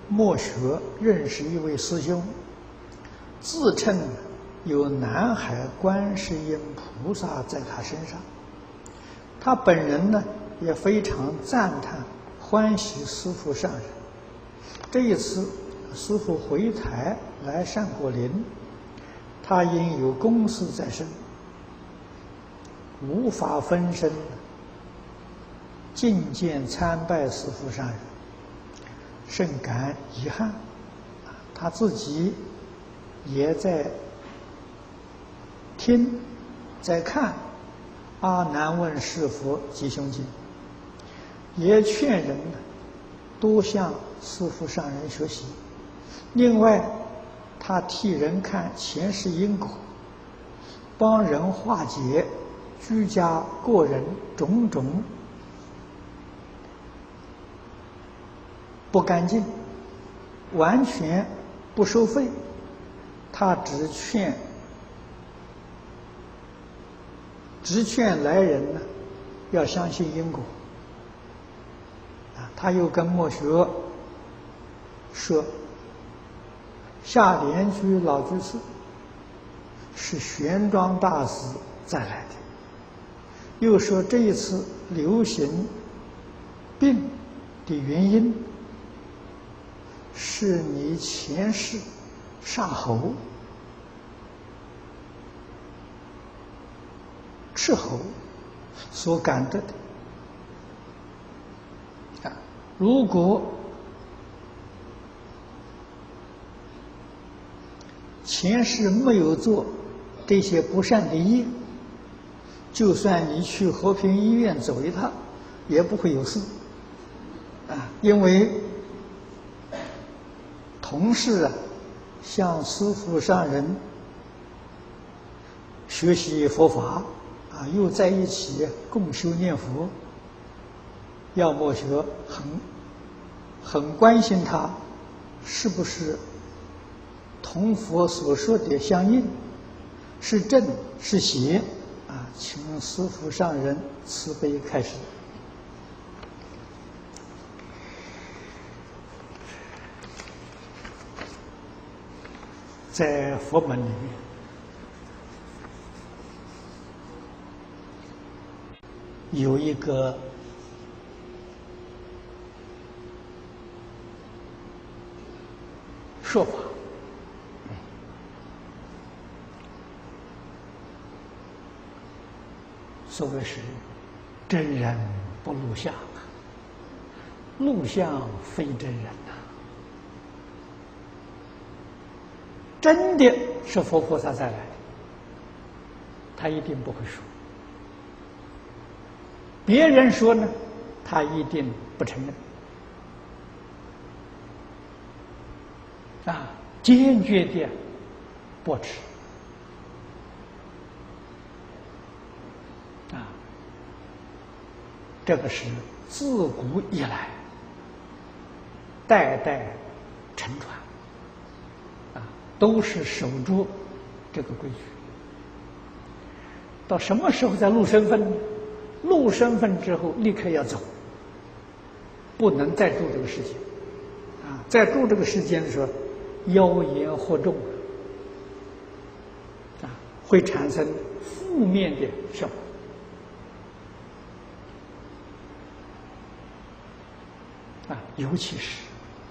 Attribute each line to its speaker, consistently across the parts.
Speaker 1: 墨学认识一位师兄，自称有南海观世音菩萨在他身上。他本人呢也非常赞叹欢喜师父上人。这一次师父回台来善果林，他因有公事在身，无法分身觐见参拜师父上人，甚感遗憾。他自己也在听，在看《阿难问是佛吉凶经》，也劝人多向师父上人学习。另外，他替人看前世因果，帮人化解居家个人种种不干净，完全不收费。他只劝来人呢要相信因果。他又跟墨学说，下莲居老居士是玄奘大师再来的，又说这一次流行病的原因是你前世杀猴、吃猴所感得的。如果前世没有做这些不善的业，就算你去和平医院走一趟，也不会有事。因为同事向师父上人学习佛法又在一起共修念佛，要墨学很关心他是不是同佛所说的相应，是正是邪请师父上人慈悲开示。在佛门里面有一个说法，所谓是真人不露相，露相非真人呐。真的是佛菩萨再来的，他一定不会说；别人说呢，他一定不承认，坚决的驳斥。这个是自古以来代代承传，都是守住这个规矩。到什么时候再露身份呢？露身份之后立刻要走，不能再住这个世间。在住这个世间的时候，妖言惑众，会产生负面的效果。尤其是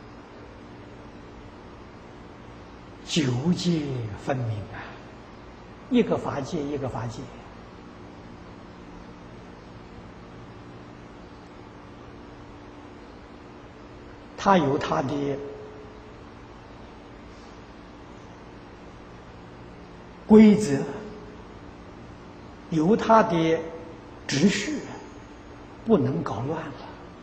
Speaker 1: 九界分明一个法界一个法界，它有它的规则，有它的秩序，不能搞乱了。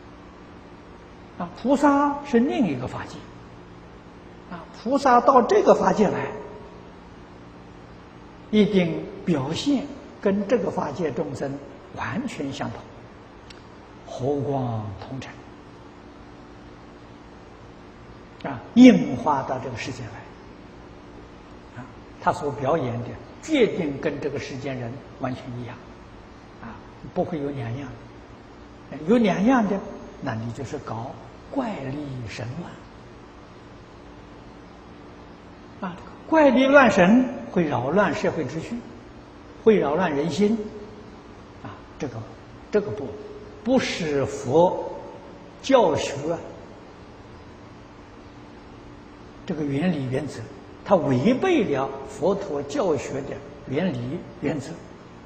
Speaker 1: 菩萨是另一个法界，菩萨到这个法界来，一定表现跟这个法界众生完全相同，和光同尘，应化到这个世间来，他所表演的决定跟这个世间人完全一样，不会有两样的，有两样的，那你就是搞怪力神乱， 怪力乱神会扰乱社会秩序，会扰乱人心，这个不是佛教学这个原理原则，它违背了佛陀教学的原理原则。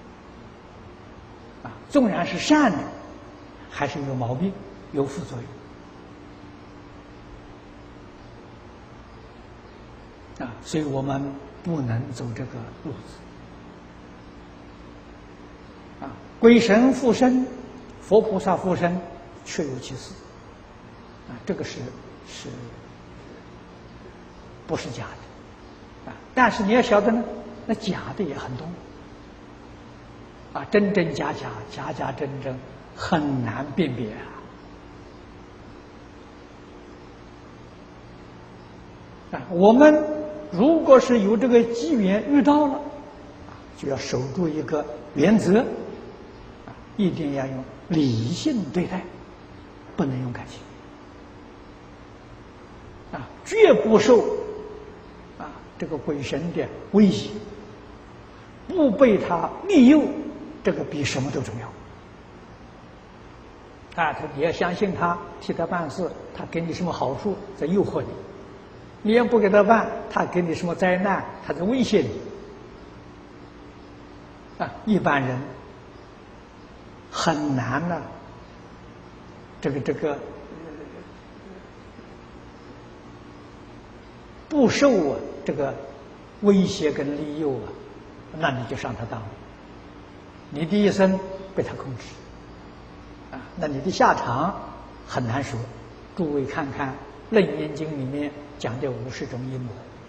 Speaker 1: 纵然是善的，还是有毛病，有副作用。所以我们不能走这个路子。鬼神附身，佛菩萨附身，确有其事。这个是不是假的？但是你要晓得呢，那假的也很多。真真假假，假假真真，很难辨别我们如果是有这个机缘遇到了，就要守住一个原则，一定要用理性对待，不能用感情，绝不受这个鬼神的威胁，不被他利诱，这个比什么都重要。你要相信他，替他办事，他给你什么好处，在诱惑你；你要不给他办，他给你什么灾难，他在威胁你。一般人很难呢，这个不受这个威胁跟利诱那你就上他当了，你的一生被他控制。那你的下场很难说。诸位看看《楞严经》里面讲的50种阴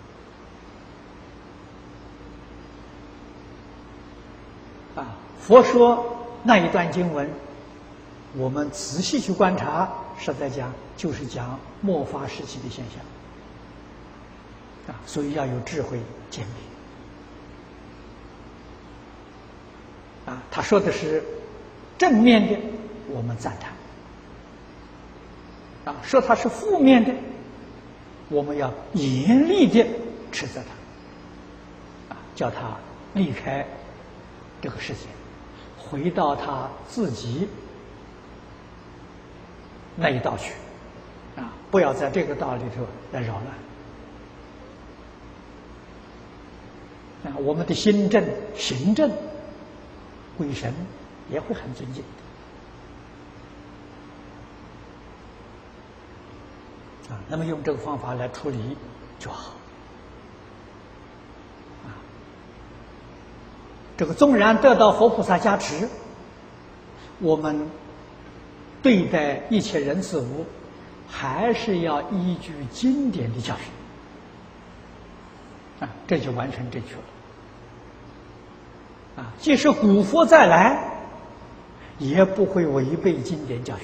Speaker 1: 谋。佛说那一段经文，我们仔细去观察，实在讲就是讲末法时期的现象。所以要有智慧鉴别。他说的是正面的，我们赞叹；说它是负面的，我们要严厉的斥责他，叫他离开这个世界，回到他自己那一道去，不要在这个道里头来扰乱。我们的心正、行正，鬼神也会很尊敬。那么用这个方法来处理就好。这个纵然得到佛菩萨加持，我们对待一切人事物，还是要依据经典的教训。这就完全正确了。即使古佛再来，也不会违背经典教训。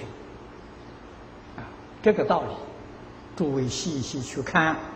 Speaker 1: 这个道理，诸位细细去看《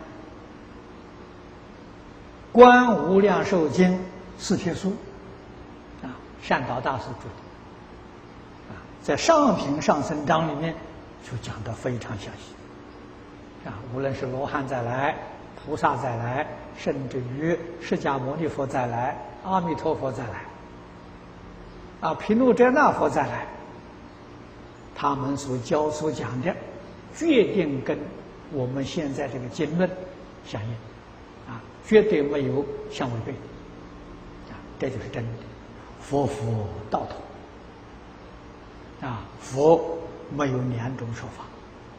Speaker 1: 观无量寿经》四帖书，善导大师著的，在上品上僧章里面就讲得非常详细。无论是罗汉再来，菩萨再来，甚至于释迦牟尼佛再来，阿弥陀佛再来，毗卢遮那佛再来，他们所讲的，决定跟我们现在这个经论相应，绝对没有相违背，这就是真的。佛道同，佛没有两种说法。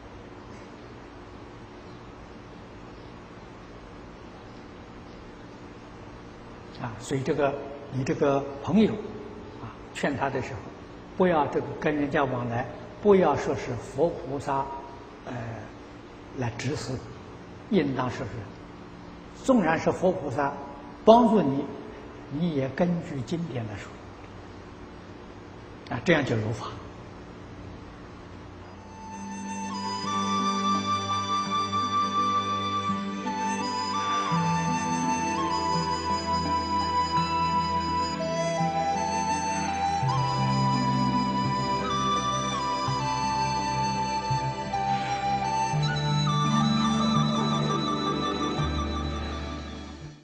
Speaker 1: 所以你这个朋友，劝他的时候，不要跟人家往来，不要说是佛菩萨，来指使，应当说是，纵然是佛菩萨帮助你，你也根据经典来说，这样就如法。